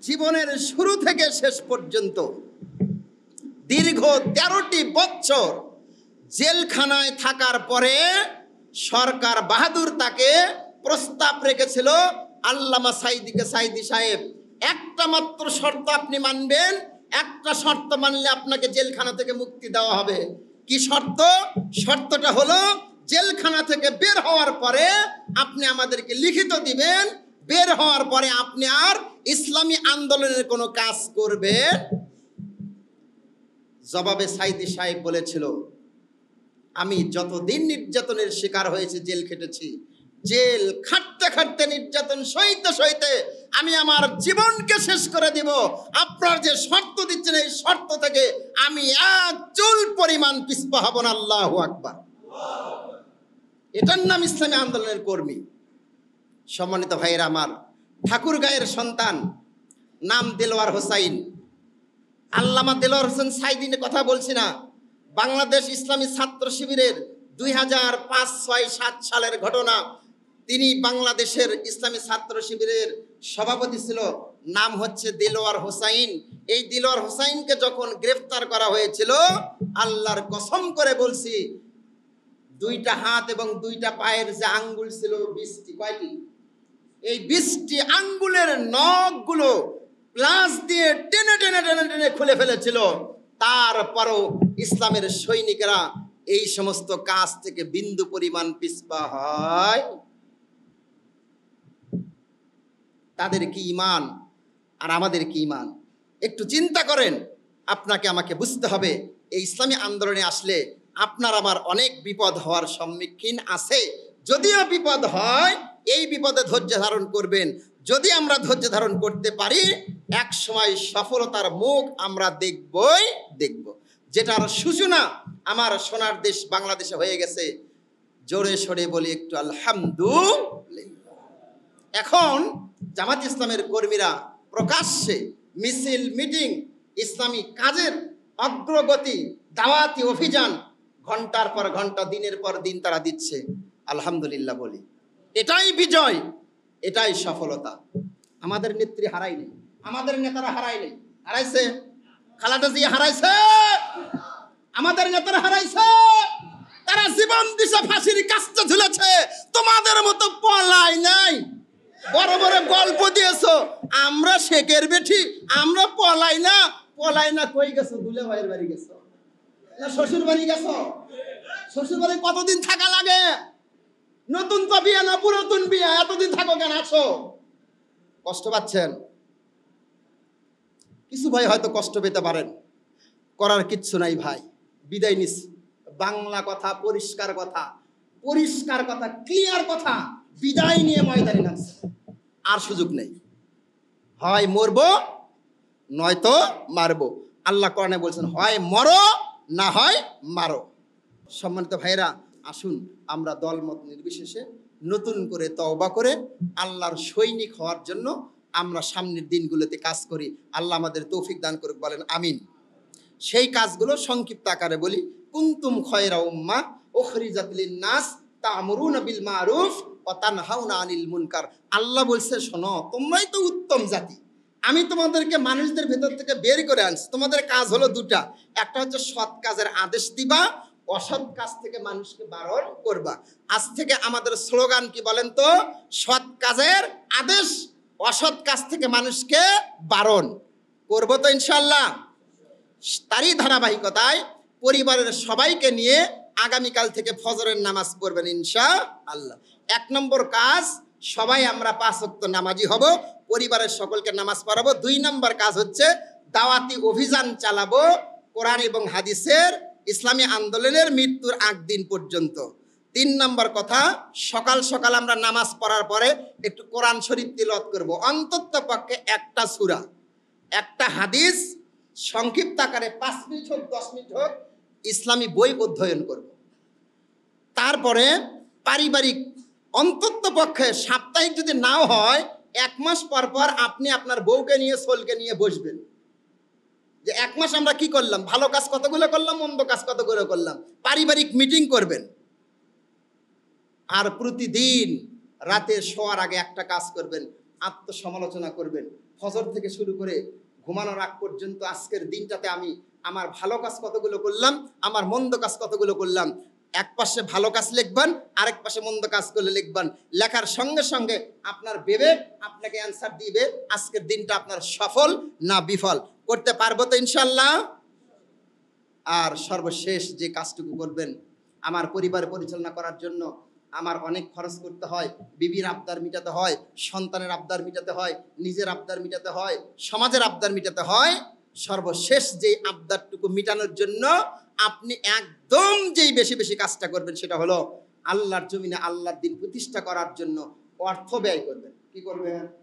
জীবনের শুরু থেকে শেষ পর্যন্ত দীর্ঘ 13টি বছর জেলখানায় থাকার পরে সরকার বাহাদুর তাকে প্রস্তাব রেখেছিল, আল্লামা সাইদি সাহেব, একটা মাত্র শর্ত আপনি মানবেন, একটা শর্ত মানলে আপনাকে জেলখানা থেকে মুক্তি দেওয়া হবে। কি শর্ত? শর্তটা হলো জেলখানা থেকে বের হওয়ার পরে আপনি আমাদেরকে লিখিত দিবেন, বের হওয়ার পরে আপনি আর ইসলামী আন্দোলনের কোনো কাজ করবেন। জবাবে সাইদি সাহেব বলেছিল, আমি যতদিন নির্যাতনের শিকার হয়েছে, জেল খেটেছি, জেল খাটতে খাটতে, নির্যাতন সইতে সইতে আমি আমার জীবনকে শেষ করে দিব। আপনার যে শর্ত দিচ্ছেন এই শর্ত থেকে আমি এক চুল পরিমাণ পিছপা হব না। আল্লাহু আকবার। এটার নাম ইসলামী আন্দোলনের কর্মী। সম্মানিত ভাইয়েরা আমার, ঠাকুরগাঁয়ের সন্তান, নাম দেলোয়ার হোসাইন। আল্লামা দেলোয়ার হোসেন সাইদিনের কথা বলছি না, বাংলাদেশ ইসলামী ছাত্র শিবিরের 2005-6-7 সালের ঘটনা। তিনি বাংলাদেশের ইসলামী ছাত্র শিবিরের সভাপতি ছিল, নাম হচ্ছে দেলোয়ার হোসাইন। এই দেলোয়ার হোসাইনকে যখন গ্রেফতার করা হয়েছিল, আল্লাহর কসম করে বলছি, 2টা হাত এবং 2টা পায়ের যে আঙ্গুল ছিল 20টি, কয়টি? এই 20টি আঙ্গুলের নখগুলো প্লাস দিয়ে টেনে টেনে টেনে টেনে খুলে ফেলেছিল। তারপরও ইসলামের সৈনিকেরা এই সমস্ত কাজ থেকে বিন্দু পরিমাণ পিছপা হয়। তাদের কি ঈমান আর আমাদের কি ঈমান? একটু চিন্তা করেন। আপনাকে আমাকে বুঝতে হবে, এই ইসলামী আন্দোলনে আসলে আপনার আমার অনেক বিপদ হওয়ার সম্মুখীন আছে। যদিও বিপদ হয়, এই বিপদে ধৈর্য ধারণ করবেন। যদি আমরা ধৈর্য ধারণ করতে পারি, এক সময় সফলতার মুখ আমরা দেখবই দেখব। যেটার সূচনা আমার সোনার দেশ বাংলাদেশে হয়ে গেছে। জোরে সরে বলি একটু আলহামদুলিল্লাহ। এখন জামাত ইসলামের কর্মীরা প্রকাশ্যে মিছিল, মিটিং, ইসলামী কাজের অগ্রগতি, দাওয়াতি অভিযান ঘন্টার পর ঘন্টা, দিনের পর দিন তারা দিচ্ছে। আলহামদুলিল্লাহ বলি, এটাই বিজয়, এটাই সফলতা। আমাদের নেত্রী হারায়নি, আমাদের নেতারা হারায়নি। হারাইছে খালেদা জিয়া, হারাইছে আমাদের নেতারা, হারাইছে। তারা জীবন দিছে, ফাঁসির কাস্তে ঝুলেছে। তোমাদের মতো পলাই নাই। বড় বড় গল্প দিয়েছো, আমরা শেখের বেঠি, আমরা পলাই না। পলাই না কই গেছো? দুলে ভাইয়ের বাড়ি গেছো না শ্বশুর বাড়ি গেছো? শ্বশুর বাড়ি কতদিন থাকা লাগে? নতুন তো বিয়া না পুরাতন বিয়া, এতদিন থাকো কেন? আছো, কষ্ট পাচ্ছেন? কিছু ভাই হয়তো কষ্ট পেতে পারেন, করার কিচ্ছু নাই ভাই। বিদায় নিস। বাংলা কথা, পরিষ্কার কথা, পরিষ্কার কথা, ক্লিয়ার কথা। বিদায় নিয়ে ময়দানে নামছে, আর সুযোগ নেই। হয় মরবো নয়তো মারবো। আল্লাহ কোরআনে বলছেন, হয় মরো না হয় মারো। সম্মানিত ভাইরা, আসুন আমরা দলমত নির্বিশেষে নতুন করে তওবা করে আল্লাহর সৈনিক হওয়ার জন্য আমরা সামনের দিনগুলোতে কাজ করি। আল্লাহ আমাদের তৌফিক দান করুক, বলেন আমিন। সেই কাজগুলো সংক্ষিপ্ত আকারে বলি। কুনতুম খয়রা উম্মাহ উখরিজাত লিন-নাস তা'মুরুনা বিল মারুফ ওয়া তানহাউনা আনিল মুনকার। আল্লাহ বলছে, শোনো, তোমরাই তো উত্তম জাতি। আমি তোমাদেরকে মানুষদের ভেতর থেকে বের করে আনছি। তোমাদের কাজ হলো 2টা। একটা হচ্ছে সৎ কাজের আদেশ দিবা, অসৎ কাজ থেকে মানুষকে বারণ করবা। আজ থেকে আমাদের স্লোগান কি বলেন তো? সৎ কাজের আদেশ, অসৎ কাজ থেকে মানুষকে বারণ করবো তো ইনশাআল্লাহ। তারই ধারাবাহিকতায় পরিবারের সবাইকে নিয়ে আগামীকাল থেকে ফজরের নামাজ পড়বেন ইনশাআল্লাহ। 1 নম্বর কাজ, সবাই আমরা 5 ওয়াক্ত নামাজি হব, পরিবারের সকলকে নামাজ পড়াবো। 2 নম্বর কাজ হচ্ছে দাওয়াতি অভিযান চালাবো, কোরআন এবং হাদিসের ইসলামী আন্দোলনের মৃত্যুর আগ দিন পর্যন্ত। 3 নম্বর কথা, সকাল সকাল আমরা নামাজ পড়ার পরে একটু কোরআন শরীফ তিলাওয়াত করব, অন্তত পক্ষে একটা সূরা, একটা হাদিস, সংক্ষিপ্ত আকারে 5 মিনিট হোক 10 মিনিট হোক ইসলামী বই অধ্যয়ন করব। তারপরে পারিবারিক অন্তত পক্ষে সাপ্তাহিক যদি নাও হয়, 1 মাস পর পর আপনি আপনার বউকে নিয়ে, সোলকে নিয়ে বসবেন যে 1 মাস আমরা কি করলাম, ভালো কাজ কতগুলো করলাম, মন্দ কাজ কতগুলো করলাম। পারিবারিক মিটিং করবেন। আর প্রতিদিন রাতে শোয়ার আগে একটা কাজ করবেন, আত্মসমালোচনা করবেন। ফজর থেকে শুরু করে ঘুমানোর আগ পর্যন্ত আজকের দিনটাতে আমি আমার ভালো কাজ কতগুলো করলাম, আমার মন্দ কাজ কতগুলো করলাম, এক পাশে ভালো কাজ লিখবেন, আরেক পাশে মন্দ কাজ করলে লিখবেন। লেখার সঙ্গে সঙ্গে আপনার বিবেক আপনাকে অ্যান্সার দিবে আজকের দিনটা আপনার সফল না বিফল। করতে পারবো তো ইনশাল্লাহ? আর সর্বশেষ যে কাজটুকু করবেন, আমার পরিবার পরিচালনা করার জন্য আমার অনেক খরচ করতে হয়, বিবির আবদার মিটাতে হয়, সন্তানের আবদার মিটাতে হয়, নিজের আবদার মিটাতে হয়, সমাজের আবদার মিটাতে হয়। সর্বশেষ যে আবদারটুকু মিটানোর জন্য আপনি একদম যেই বেশি বেশি কাজটা করবেন সেটা হলো আল্লাহর জমিনে আল্লাহর দিন প্রতিষ্ঠা করার জন্য অর্থ ব্যয় করবেন। কি করবেন?